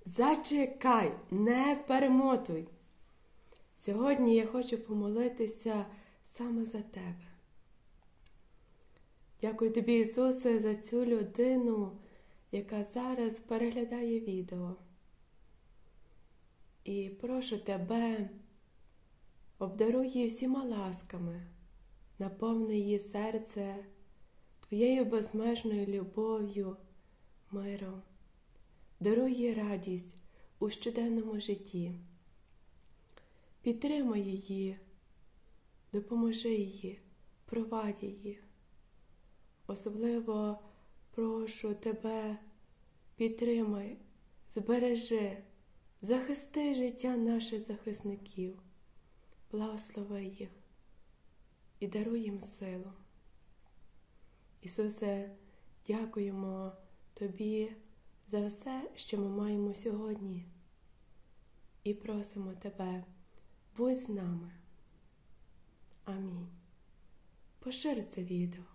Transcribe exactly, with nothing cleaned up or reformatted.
Зачекай, не перемотуй. Сьогодні я хочу помолитися саме за тебе. Дякую тобі, Ісусе, за цю людину, яка зараз переглядає відео. І прошу тебе, обдаруй її всіма ласками, наповни її серце твоєю безмежною любов'ю, миром. Даруй їй радість у щоденному житті. Підтримай її, допоможи їй, провадь її. Особливо прошу тебе, підтримай, збережи, захисти життя наших захисників, благослови їх і даруй їм силу. Ісусе, дякуємо Тобі за все, що ми маємо сьогодні. І просимо Тебе, будь з нами. Амінь. Пошир це відео.